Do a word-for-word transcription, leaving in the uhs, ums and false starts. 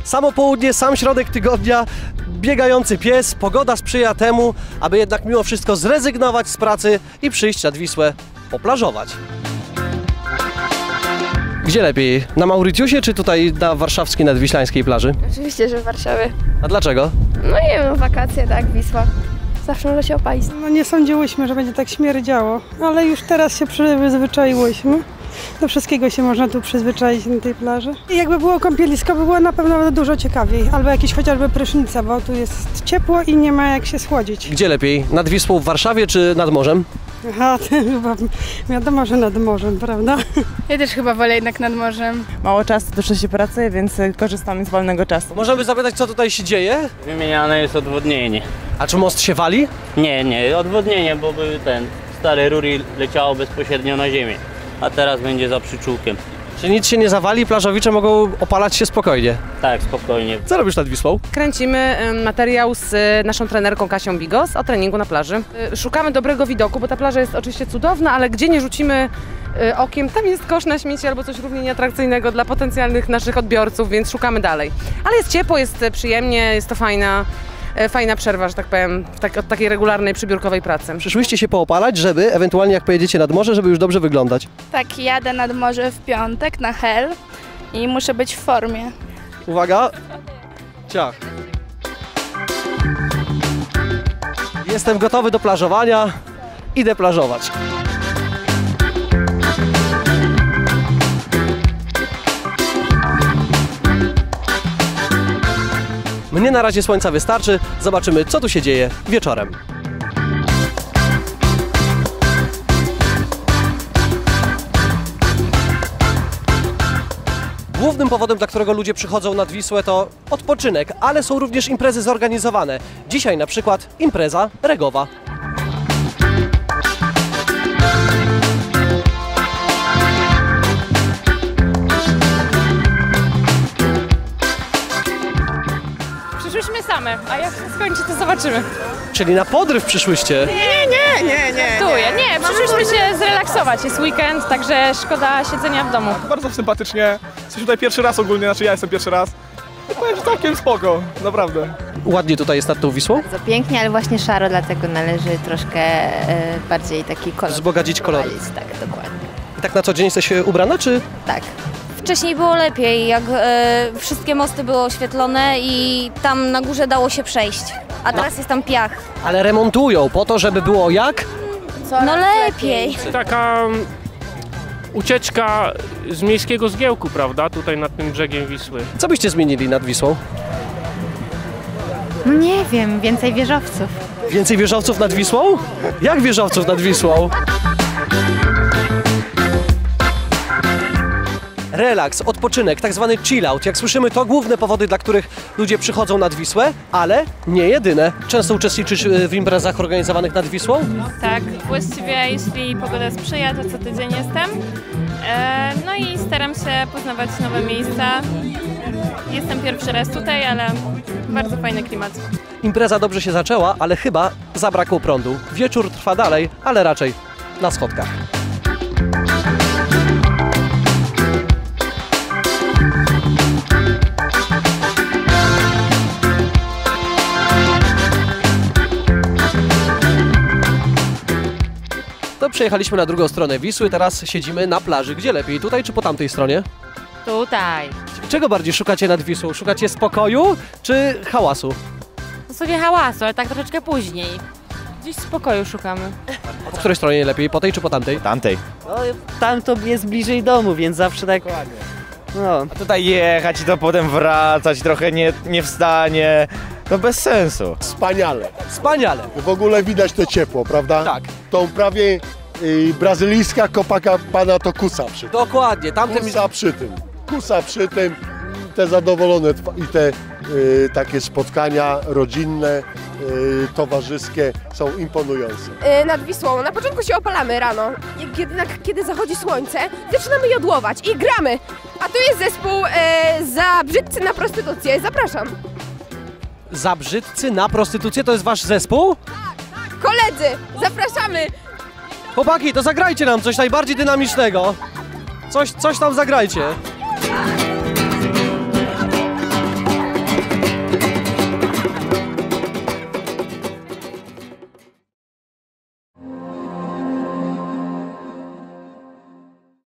Samo południe, sam środek tygodnia, biegający pies, pogoda sprzyja temu, aby jednak mimo wszystko zrezygnować z pracy i przyjść nad Wisłę poplażować. Gdzie lepiej? Na Mauritiusie czy tutaj na warszawskiej nadwiślańskiej plaży? Oczywiście, że w Warszawie. A dlaczego? No nie wiem, wakacje, tak, Wisła. Zawsze może się opalić. No nie sądziłyśmy, że będzie tak śmierdziało, ale już teraz się przyzwyczaiłyśmy. Do wszystkiego się można tu przyzwyczaić na tej plaży. I jakby było kąpielisko, by było na pewno dużo ciekawiej. Albo jakieś chociażby prysznica, bo tu jest ciepło i nie ma jak się schłodzić. Gdzie lepiej? Nad Wisłą w Warszawie czy nad morzem? Aha, to chyba wiadomo, że nad morzem, prawda? Ja też chyba wolę jednak nad morzem. Mało czasu, dużo się pracuje, więc korzystamy z wolnego czasu. Możemy zapytać, co tutaj się dzieje? Wymieniane jest odwodnienie. A czy most się wali? Nie, nie, odwodnienie, bo by ten stare rury leciało bezpośrednio na ziemię, a teraz będzie za przyczółkiem. Czy nic się nie zawali? Plażowicze mogą opalać się spokojnie. Tak, spokojnie. Co robisz nad Wisłą? Kręcimy y, materiał z y, naszą trenerką Kasią Bigos o treningu na plaży. Y, szukamy dobrego widoku, bo ta plaża jest oczywiście cudowna, ale gdzie nie rzucimy y, okiem, tam jest kosz na śmieci albo coś równie nieatrakcyjnego dla potencjalnych naszych odbiorców, więc szukamy dalej. Ale jest ciepło, jest y, przyjemnie, jest to fajna, y, fajna przerwa, że tak powiem, w tak, od takiej regularnej, przybiórkowej pracy. Przyszłyście się poopalać, żeby ewentualnie jak pojedziecie nad morze, żeby już dobrze wyglądać. Tak, jadę nad morze w piątek na Hel i muszę być w formie. Uwaga! Ciach! Jestem gotowy do plażowania. Idę plażować. Mnie na razie słońca wystarczy. Zobaczymy, co tu się dzieje wieczorem. Głównym powodem, dla którego ludzie przychodzą nad Wisłę, to odpoczynek, ale są również imprezy zorganizowane. Dzisiaj na przykład impreza regowa. Przyszłyśmy same, a jak się skończy, to zobaczymy. Czyli na podryw przyszłyście. Nie, nie, nie, nie. Tuję, nie, przyszłyśmy się zrelaksować, jest weekend, także szkoda siedzenia w domu. Bardzo sympatycznie, jesteśmy tutaj pierwszy raz ogólnie, znaczy ja jestem pierwszy raz. I powiem, że całkiem spoko, naprawdę. Ładnie tutaj jest nad tą Wisłą. Bardzo pięknie, ale właśnie szaro, dlatego należy troszkę e, bardziej taki kolor. Wzbogacić kolory. Tak, dokładnie. I tak na co dzień jesteś ubrana, czy? Tak. Wcześniej było lepiej, jak e, wszystkie mosty były oświetlone i tam na górze dało się przejść, a teraz no. jest tam piach. Ale remontują po to, żeby było jak? No lepiej. Taka ucieczka z miejskiego zgiełku, prawda, tutaj nad tym brzegiem Wisły. Co byście zmienili nad Wisłą? No nie wiem, więcej wieżowców. Więcej wieżowców nad Wisłą? Jak wieżowców nad Wisłą? Relaks, odpoczynek, tak zwany chill-out. Jak słyszymy, to główne powody, dla których ludzie przychodzą nad Wisłę, ale nie jedyne. Często uczestniczysz w imprezach organizowanych nad Wisłą? Tak, właściwie jeśli pogoda sprzyja, to co tydzień jestem. E, no i staram się poznawać nowe miejsca. Jestem pierwszy raz tutaj, ale bardzo fajny klimat. Impreza dobrze się zaczęła, ale chyba zabrakło prądu. Wieczór trwa dalej, ale raczej na schodkach. To przejechaliśmy na drugą stronę Wisły, teraz siedzimy na plaży. Gdzie lepiej, tutaj czy po tamtej stronie? Tutaj. Czego bardziej szukacie nad Wisłą? Szukacie spokoju czy hałasu? To sobie hałasu, ale tak troszeczkę później. Gdzieś spokoju szukamy. Po której stronie lepiej, po tej czy po tamtej? Tamtej. No, tam to jest bliżej domu, więc zawsze tak... No. A tutaj jechać i to potem wracać, trochę nie, nie w stanie. No bez sensu. Wspaniale. Wspaniale. W ogóle widać to ciepło, prawda? Tak. Tą prawie y, brazylijska Copacabana to kusa przy tym. Dokładnie. Tamtym... Kusa przy tym. Kusa przy tym. Te zadowolone i te y, takie spotkania rodzinne, y, towarzyskie są imponujące. Yy, nad Wisłą. Na początku się opalamy rano. Jednak kiedy zachodzi słońce, zaczynamy jodłować i gramy. A tu jest zespół yy, Zabrzydcy na prostytucję. Zapraszam. Zabrzydcy na prostytucję? To jest wasz zespół? Tak, tak. Koledzy, zapraszamy. Chłopaki, to zagrajcie nam coś najbardziej dynamicznego. Coś, coś tam zagrajcie.